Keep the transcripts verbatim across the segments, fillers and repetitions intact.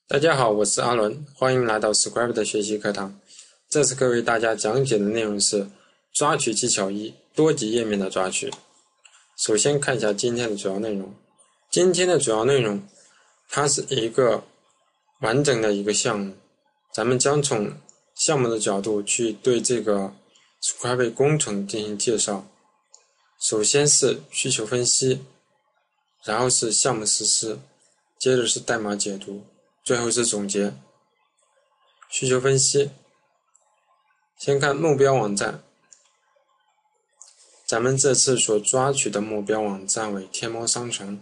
大家好，我是阿伦，欢迎来到 Scribe 的学习课堂。这次课为大家讲解的内容是抓取技巧一：多级页面的抓取。首先看一下今天的主要内容。今天的主要内容，它是一个完整的一个项目，咱们将从项目的角度去对这个 Scribe 工程进行介绍。首先是需求分析，然后是项目实施，接着是代码解读，最后是总结。需求分析，先看目标网站。咱们这次所抓取的目标网站为天猫商城，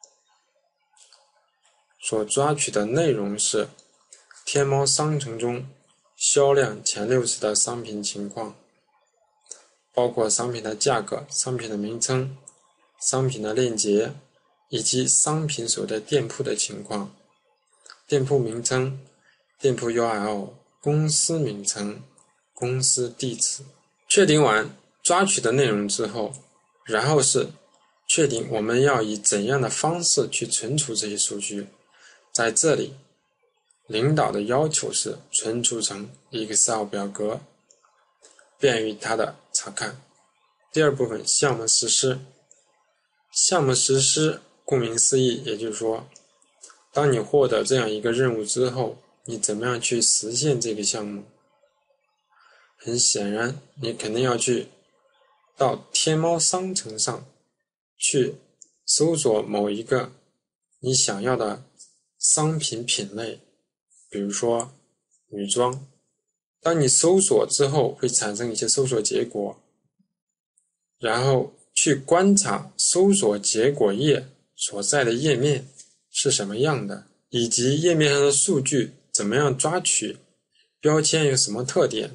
所抓取的内容是天猫商城中销量前六十的商品情况，包括商品的价格、商品的名称、商品的链接以及商品所在店铺的情况。店铺名称、店铺 U R L、公司名称、公司地址。确定完抓取的内容之后，然后是确定我们要以怎样的方式去存储这些数据。在这里，领导的要求是存储成 Excel 表格，便于它的查看。第二部分，项目实施。项目实施顾名思义，也就是说，当你获得这样一个任务之后，你怎么样去实现这个项目？很显然，你肯定要去到天猫商城上去搜索某一个你想要的商品品类，比如说女装。当你搜索之后，会产生一些搜索结果，然后去观察搜索结果页所在的页面是什么样的，以及页面上的数据怎么样抓取，标签有什么特点。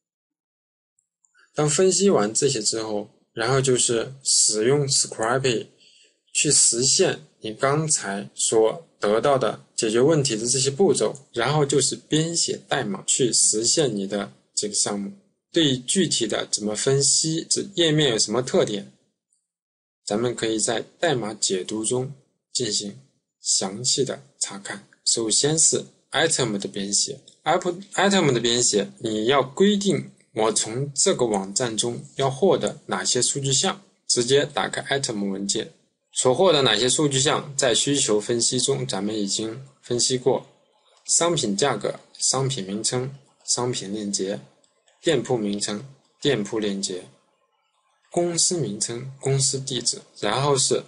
当分析完这些之后，然后就是使用 Scribe 去实现你刚才所得到的解决问题的这些步骤，然后就是编写代码去实现你的这个项目。对于具体的怎么分析，这页面有什么特点，咱们可以在代码解读中进行详细的查看。首先是 item 的编写 item 的编写，你要规定我从这个网站中要获得哪些数据项，直接打开 item 文件，所获得哪些数据项在需求分析中咱们已经分析过。商品价格、商品名称、商品链接、店铺名称、店铺链接、公司名称、公司地址。然后是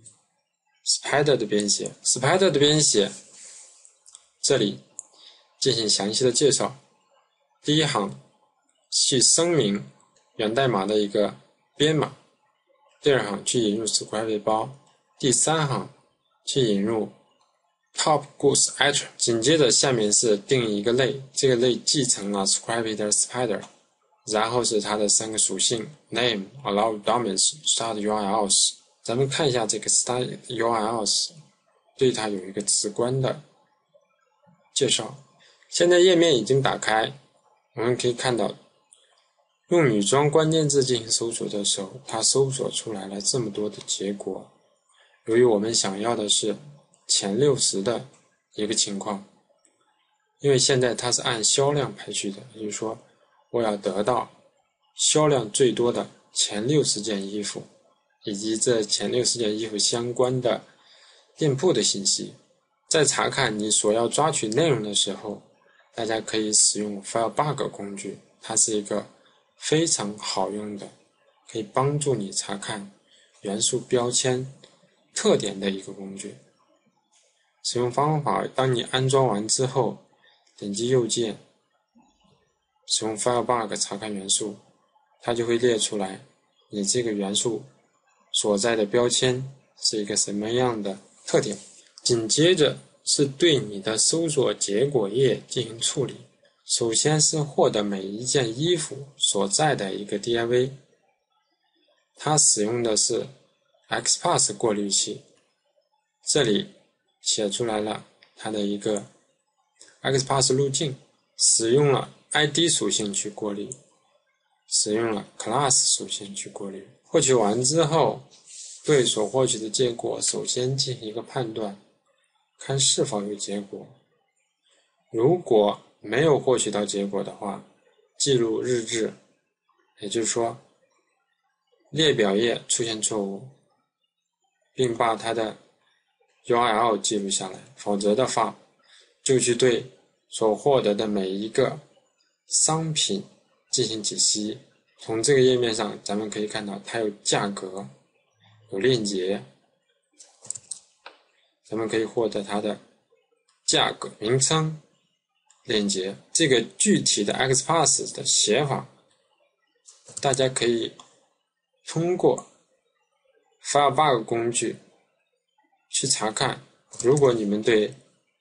Spider 的编写 Spider 的编写，这里进行详细的介绍。第一行去声明源代码的一个编码，第二行去引入 Scribe 包，第三行去引入 Top Goods Item， 紧接着下面是定义一个类，这个类继承了 Scribe 的 Spider， 然后是它的三个属性 Name、Allow Domains、Start U R Ls。 咱们看一下这个 Start U R Ls， 对它有一个直观的介绍。现在页面已经打开，我们可以看到用女装关键字进行搜索的时候，它搜索出来了这么多的结果。由于我们想要的是前六十的一个情况，因为现在它是按销量排序的，也就是说我要得到销量最多的前六十件衣服，以及这前六十件衣服相关的店铺的信息。在查看你所要抓取内容的时候，大家可以使用 Firebug 工具，它是一个非常好用的，可以帮助你查看元素标签特点的一个工具。使用方法，当你安装完之后，点击右键，使用 Firebug 查看元素，它就会列出来你这个元素所在的标签是一个什么样的特点。紧接着是对你的搜索结果页进行处理。首先是获得每一件衣服所在的一个 D I V， 它使用的是 X P A S S 过滤器，这里写出来了它的一个 X P A S S 路径，使用了 I D 属性去过滤，使用了 Class 属性去过滤。获取完之后，对所获取的结果首先进行一个判断，看是否有结果。 如果没有获取到结果的话，记录日志，也就是说列表页出现错误，并把它的 U R L 记录下来，否则的话就去对所获得的每一个商品进行解析。从这个页面上咱们可以看到它有价格，有链接，咱们可以获得它的价格名称、链接。这个具体的 X P A S S 的写法大家可以通过 Firebug 工具去查看。如果你们对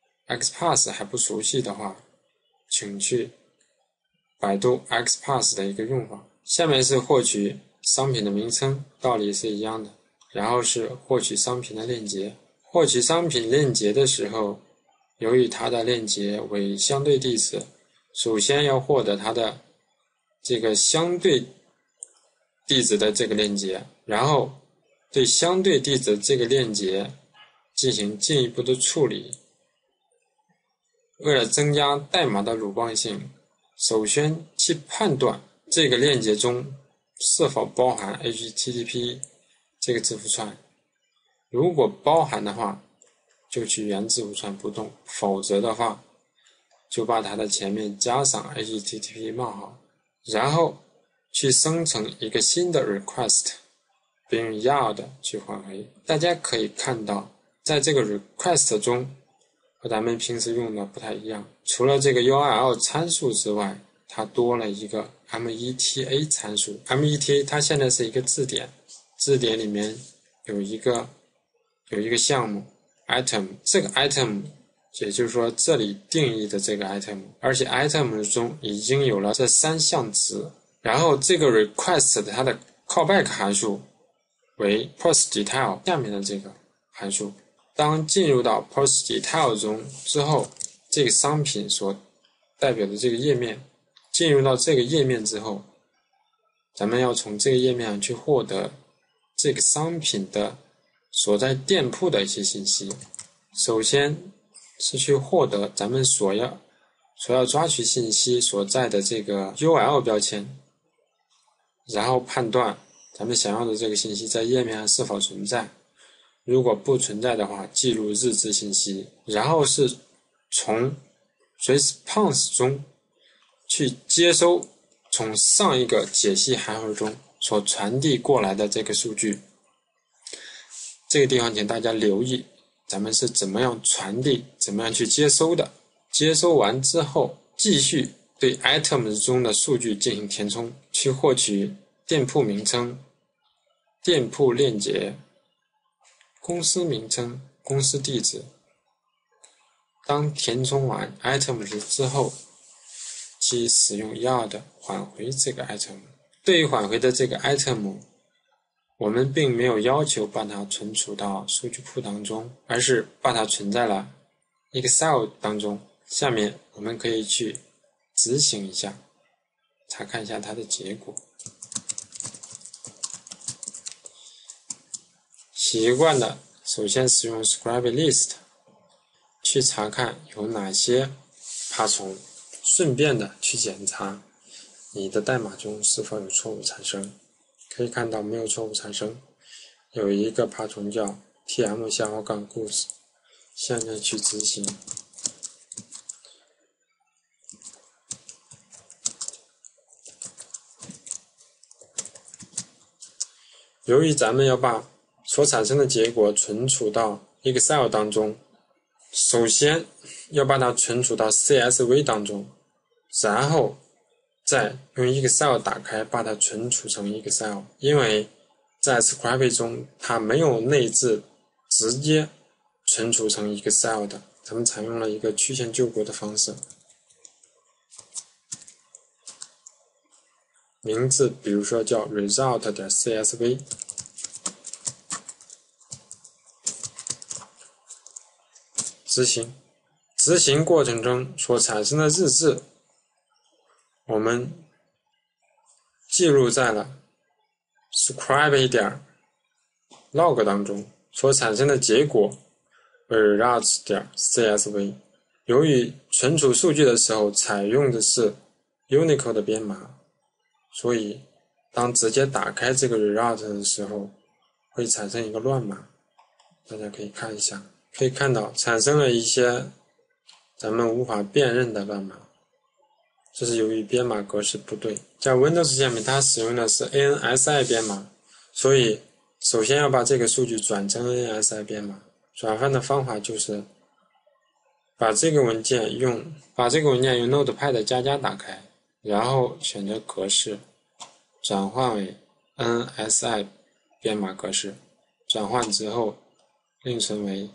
X P A S S 还不熟悉的话，请去百度 X P A S S 的一个用法。下面是获取商品的名称，道理是一样的。然后是获取商品的链接。获取商品链接的时候，由于它的链接为相对地址，首先要获得它的这个相对地址的这个链接，然后对相对地址这个链接进行进一步的处理。为了增加代码的鲁棒性，首先去判断这个链接中是否包含 H T T P 这个字符串。如果包含的话，就去原字符串不动，否则的话就把它的前面加上 H T T P 冒号，然后去生成一个新的 request， 并用 yard 去返回。大家可以看到，在这个 request 中和咱们平时用的不太一样，除了这个 U R L 参数之外，它多了一个 M E T A 参数。 M E T A 它现在是一个字典，字典里面有一个有一个项目 item， 这个 item 也就是说这里定义的这个 item， 而且 item 中已经有了这三项值。然后这个 request 它的 callback 函数为 post detail 下面的这个函数。当进入到 post detail 中之后，这个商品所代表的这个页面，进入到这个页面之后，咱们要从这个页面上去获得这个商品的所在店铺的一些信息。首先是去获得咱们所要所要抓取信息所在的这个 U L 标签，然后判断咱们想要的这个信息在页面上是否存在。如果不存在的话，记录日志信息，然后是从 response 中去接收从上一个解析函数中所传递过来的这个数据。这个地方请大家留意，咱们是怎么样传递，怎么样去接收的。接收完之后，继续对 items 中的数据进行填充，去获取店铺名称、店铺链接、公司名称、公司地址。当填充完 items 之后，即使用 yard 返回这个 item。 对于返回的这个 item， 我们并没有要求把它存储到数据库当中，而是把它存在了 Excel 当中。下面我们可以去执行一下，查看一下它的结果。习惯的首先使用 Scribelist 去查看有哪些爬虫，顺便的去检查你的代码中是否有错误产生。可以看到没有错误产生，有一个爬虫叫 tm 下划杠 goose， 现在去执行。由于咱们要把所产生的结果存储到 Excel 当中，首先要把它存储到 C S V 当中，然后再用 Excel 打开把它存储成 Excel。 因为在 Scribe 中它没有内置直接存储成 Excel 的，咱们采用了一个曲线救国的方式。名字比如说叫 result 的 C S V， 执行。执行过程中所产生的日志，我们记录在了 scribe 点 log 当中，所产生的结果为 results 点 C S V， 由于存储数据的时候采用的是 Unicode 的编码，所以当直接打开这个 reroute 的时候会产生一个乱码。大家可以看一下，可以看到产生了一些咱们无法辨认的乱码，这是由于编码格式不对。在 Windows 下面它使用的是 A N S I 编码，所以首先要把这个数据转成 A N S I 编码。转换的方法就是把这个文件用把这个文件用 Notepad 加加打开，然后选择格式转换为 A N S I 编码格式，转换之后另存为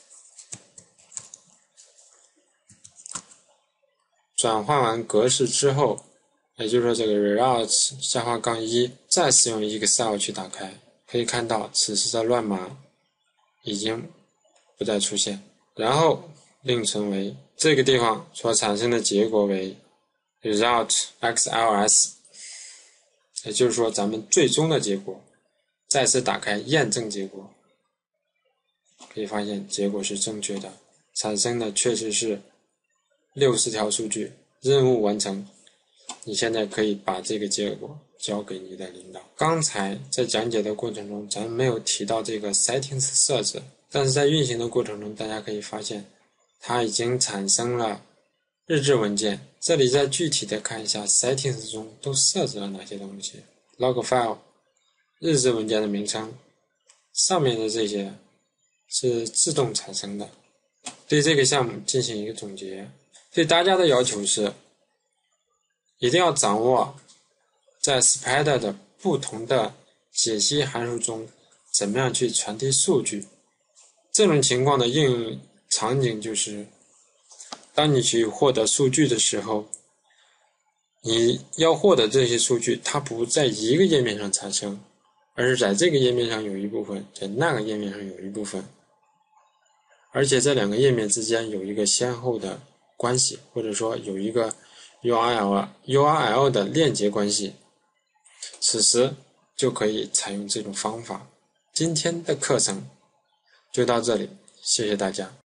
转换完格式之后，也就是说这个 reroute 下划杠一，再使用 Excel 去打开，可以看到此时的乱码已经不再出现，然后另存为这个地方所产生的结果为 result X L S， 也就是说咱们最终的结果。再次打开验证结果，可以发现结果是正确的，产生的确实是六十条数据，任务完成。你现在可以把这个结果交给你的领导。刚才在讲解的过程中咱们没有提到这个 settings 设置，但是在运行的过程中大家可以发现它已经产生了日志文件。这里再具体的看一下 settings 中都设置了哪些东西。 log file 日志文件的名称，上面的这些是自动产生的。对这个项目进行一个总结，对大家的要求是一定要掌握在 Spider 的不同的解析函数中怎么样去传递数据。这种情况的应用场景就是当你去获得数据的时候，你要获得这些数据它不在一个页面上产生，而是在这个页面上有一部分，在那个页面上有一部分，而且这两个页面之间有一个先后的关系，或者说有一个 U R L U R L 的链接关系，此时就可以采用这种方法。今天的课程就到这里，谢谢大家。